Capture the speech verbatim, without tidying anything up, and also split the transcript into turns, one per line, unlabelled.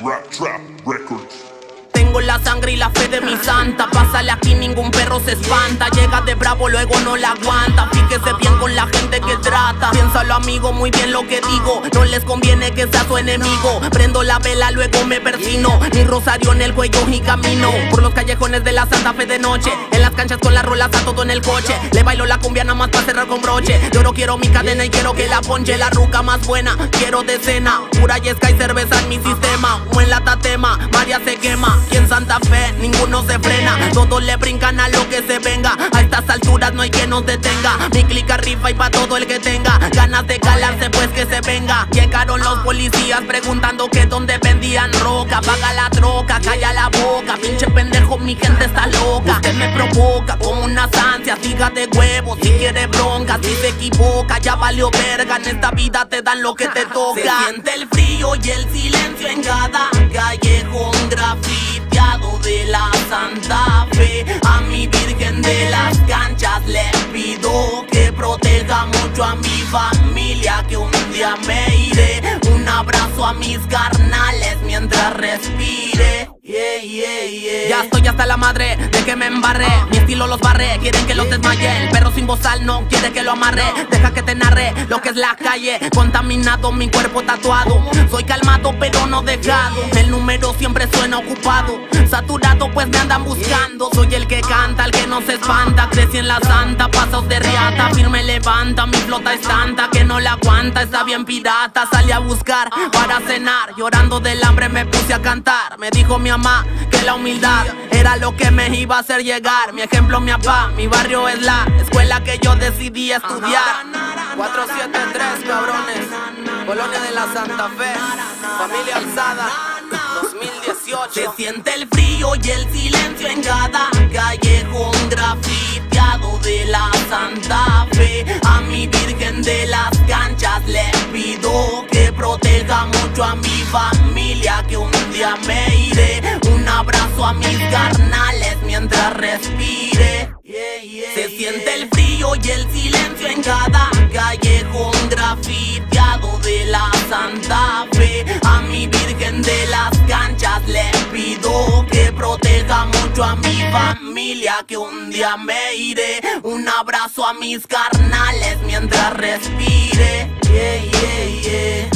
Rap Trap Records.
Tengo la sangre y la fe de mi santa. Pásale aquí, ningún perro se espanta. Llega de bravo, luego no la aguanta. Fíjese bien con la gente que trata. Piénsalo, amigo, muy bien lo que digo. No les conviene que sea su enemigo. Prendo la vela, luego me persino. Mi rosario en el cuello y camino por los callejones de la Santa Fe de noche. En las canchas con las rolas a todo en el coche. Le bailo la cumbia nada más para cerrar con broche. De oro quiero mi cadena y quiero que la ponche. La ruca más buena, quiero de cena. Pura yesca y cerveza en mi sistema. O en la tatema, María se quema. Y en Santa Fe ninguno se frena. Todos le brincan a lo que se venga. A estas alturas no hay quien nos detenga. Mi clica rifa y pa' todo el que tenga ganas de calarse pues que se venga. Llegaron los policías preguntando que dónde vendían roca. Paga la troca, calla la boca. Pinche pendejo, mi gente está loca. Usted me provoca como unas ansias. Diga de huevos si quiere bronca. Si se equivoca ya valió verga. En esta vida te dan lo que te toca. Se siente el frío y el silencio en cada callejón grafiteado de la Santa Fe. A mi virgen de las canchas le pido que proteja mucho a mi familia, que un día me iré. Un abrazo a mis carnales mientras respire. Yeah, yeah, yeah. Ya estoy hasta la madre de que me embarré. Mi estilo los barré, quieren que los desmaye. El perro sin bozal no quiere que lo amarre. Deja que te narre lo que es la calle. Contaminado, mi cuerpo tatuado. Soy calmado pero no dejado. El número siempre suena ocupado. Saturado pues me andan buscando. Soy el que canta, el que no se espanta. Crecí en la santa, pasos de riata. Firme levanta, mi flota es tanta que no la aguanta, está bien pirata. Salí a buscar para cenar. Llorando del hambre me puse a cantar. Me dijo mi mamá que la humildad era lo que me iba a hacer llegar. Mi ejemplo, mi papá, mi barrio es la escuela que yo decidí estudiar. cuatro siete tres, cabrones. Colonia de la Santa Fe, familia alzada, dos mil dieciocho. Se siente el frío y el silencio en cada callejón grafiteado de la Santa Fe. A mi virgen de las canchas le pido que proteja mucho a mi familia, que un día me iré. Un abrazo a mis carnales mientras respire. Yeah, yeah, se siente el frío y el silencio en cada callejón grafiteado de la Santa Fe. A mi virgen de las canchas le pido que proteja mucho a mi familia, que un día me iré. Un abrazo a mis carnales mientras respire. Yeah, yeah, yeah.